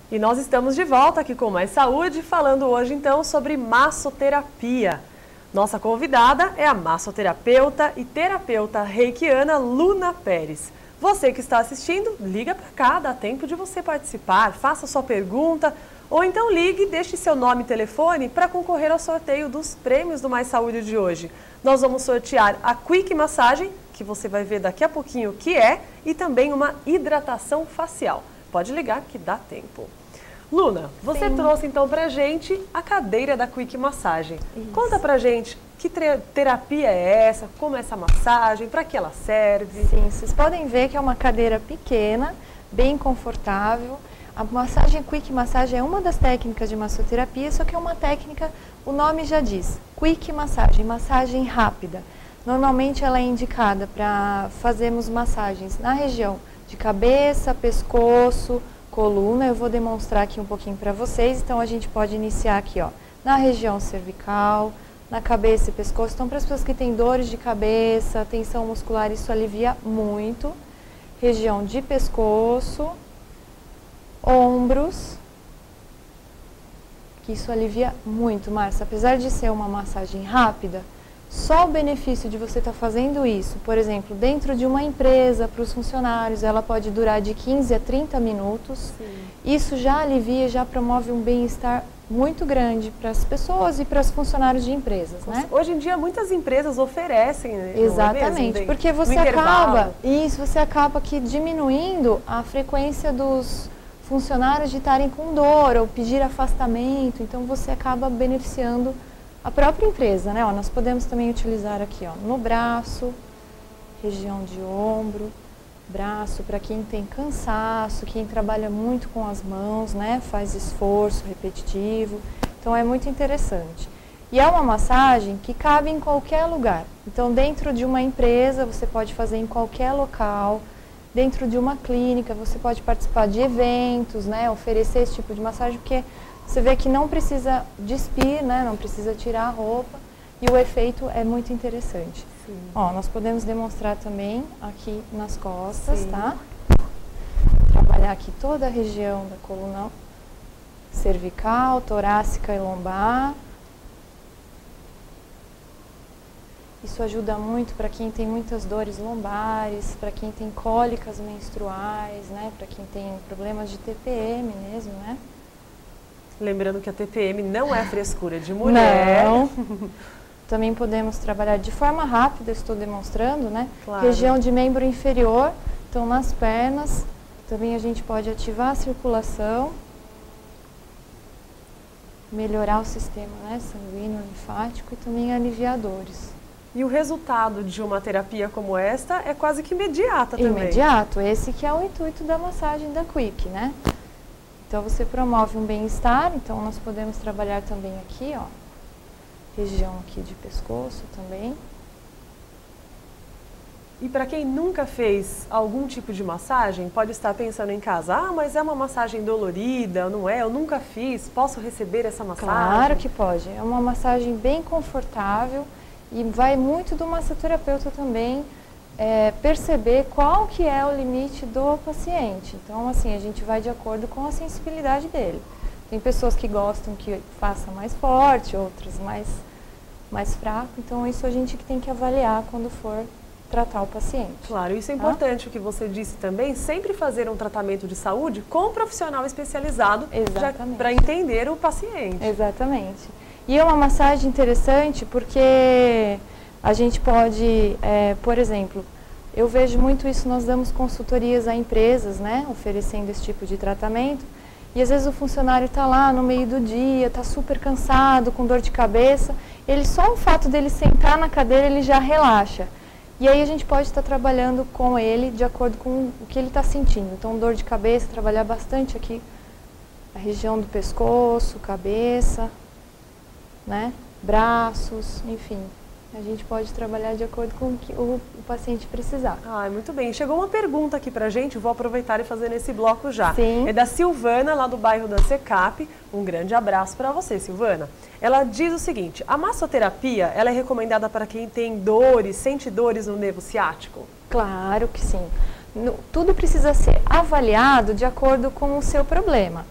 E nós estamos de volta aqui com Mais Saúde, falando hoje então sobre massoterapia. Nossa convidada é a massoterapeuta e terapeuta reikiana Luna Pérez. Você que está assistindo, liga para cá, dá tempo de você participar, faça sua pergunta ou então ligue e deixe seu nome e telefone para concorrer ao sorteio dos prêmios do Mais Saúde de hoje. Nós vamos sortear a Quick Massagem, que você vai ver daqui a pouquinho o que é, e também uma hidratação facial. Pode ligar que dá tempo. Luna, você trouxe então pra gente a cadeira da Quick Massagem. Isso. Conta pra gente que terapia é essa, como é essa massagem, para que ela serve? Sim, vocês podem ver que é uma cadeira pequena, bem confortável. A massagem Quick Massagem é uma das técnicas de massoterapia, só que é uma técnica, o nome já diz, Quick Massagem, massagem rápida. Normalmente ela é indicada para fazermos massagens na região de cabeça, pescoço, coluna. Eu vou demonstrar aqui um pouquinho para vocês. Então a gente pode iniciar aqui, ó, na região cervical, na cabeça e pescoço. Então para as pessoas que têm dores de cabeça, tensão muscular, isso alivia muito. Região de pescoço, ombros, que isso alivia muito, Márcia. Apesar de ser uma massagem rápida, só o benefício de você estar fazendo isso, por exemplo, dentro de uma empresa, para os funcionários, ela pode durar de 15 a 30 minutos. Sim. Isso já alivia, já promove um bem-estar muito grande para as pessoas e para os funcionários de empresas, né? Hoje em dia muitas empresas oferecem, né? Exatamente, porque você acaba aqui diminuindo a frequência dos funcionários de estarem com dor ou pedir afastamento, então você acaba beneficiando a própria empresa, né? Ó, nós podemos também utilizar aqui, ó, no braço, região de ombro, braço para quem tem cansaço, quem trabalha muito com as mãos, né? Faz esforço repetitivo. Então é muito interessante. E é uma massagem que cabe em qualquer lugar. Então dentro de uma empresa você pode fazer em qualquer local, dentro de uma clínica você pode participar de eventos, né? Oferecer esse tipo de massagem, porque você vê que não precisa despir, né? Não precisa tirar a roupa e o efeito é muito interessante. Sim. Ó, nós podemos demonstrar também aqui nas costas, sim, tá? Trabalhar aqui toda a região da coluna cervical, torácica e lombar. Isso ajuda muito para quem tem muitas dores lombares, para quem tem cólicas menstruais, né? Para quem tem problemas de TPM mesmo, né? Lembrando que a TPM não é frescura de mulher. Não. Também podemos trabalhar de forma rápida, estou demonstrando, né? Claro. Região de membro inferior, então nas pernas, também a gente pode ativar a circulação, melhorar o sistema, né, sanguíneo, linfático e também aliviar dores. E o resultado de uma terapia como esta é quase que imediata também. Imediato, esse que é o intuito da massagem da Quick, né? Então você promove um bem-estar, então nós podemos trabalhar também aqui, ó, região aqui de pescoço também. E para quem nunca fez algum tipo de massagem, pode estar pensando em casa, ah, mas é uma massagem dolorida, não é? Eu nunca fiz, posso receber essa massagem? Claro que pode, é uma massagem bem confortável e vai muito do massoterapeuta também perceber qual que é o limite do paciente. Então, assim, a gente vai de acordo com a sensibilidade dele. Tem pessoas que gostam que faça mais forte, outras mais fraco. Então, isso a gente tem que avaliar quando for tratar o paciente. Claro, isso é importante, o que você disse também, sempre fazer um tratamento de saúde com um profissional especializado para entender o paciente. Exatamente. E é uma massagem interessante porque a gente pode, por exemplo, eu vejo muito isso, nós damos consultorias a empresas, né, oferecendo esse tipo de tratamento, e às vezes o funcionário está lá no meio do dia, está super cansado, com dor de cabeça, só o fato dele sentar na cadeira, ele já relaxa. E aí a gente pode estar trabalhando com ele de acordo com o que ele está sentindo. Então, dor de cabeça, trabalhar bastante aqui a região do pescoço, cabeça, né, braços, enfim. A gente pode trabalhar de acordo com o que o paciente precisar. Ah, muito bem. Chegou uma pergunta aqui pra gente, vou aproveitar e fazer nesse bloco já. Sim. É da Silvana, lá do bairro da Secap. Um grande abraço para você, Silvana. Ela diz o seguinte, a massoterapia, ela é recomendada para quem tem dores, sente dores no nervo ciático? Claro que sim. Tudo precisa ser avaliado de acordo com o seu problema.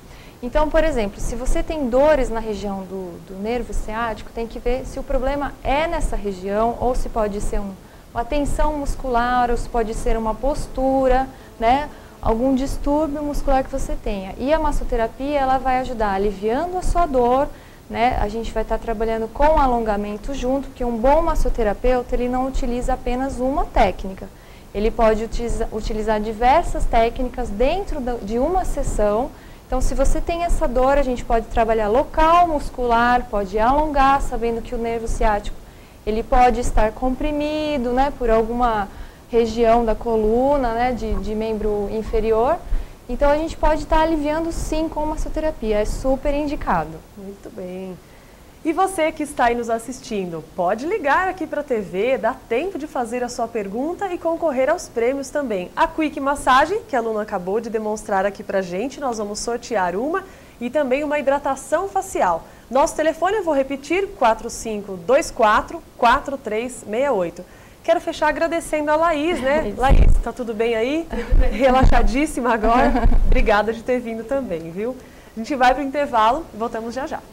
Então, por exemplo, se você tem dores na região do nervo ciático, tem que ver se o problema é nessa região ou se pode ser uma tensão muscular ou se pode ser uma postura, né? Algum distúrbio muscular que você tenha. E a massoterapia, ela vai ajudar aliviando a sua dor, né? A gente vai estar trabalhando com alongamento junto, porque um bom massoterapeuta, ele não utiliza apenas uma técnica. Ele pode utilizar diversas técnicas dentro de uma sessão. Então, se você tem essa dor, a gente pode trabalhar local muscular, pode alongar, sabendo que o nervo ciático, ele pode estar comprimido, né, por alguma região da coluna, né, de membro inferior. Então, a gente pode estar aliviando sim com massoterapia, é super indicado. Muito bem. E você que está aí nos assistindo, pode ligar aqui para a TV, dá tempo de fazer a sua pergunta e concorrer aos prêmios também. A Quick Massagem, que a Luna acabou de demonstrar aqui para a gente, nós vamos sortear uma e também uma hidratação facial. Nosso telefone, eu vou repetir, 4524-4368. Quero fechar agradecendo a Laís, né? Laís, tá tudo bem aí? Tudo bem. Relaxadíssima agora. Obrigada de ter vindo também, viu? A gente vai para o intervalo e voltamos já já.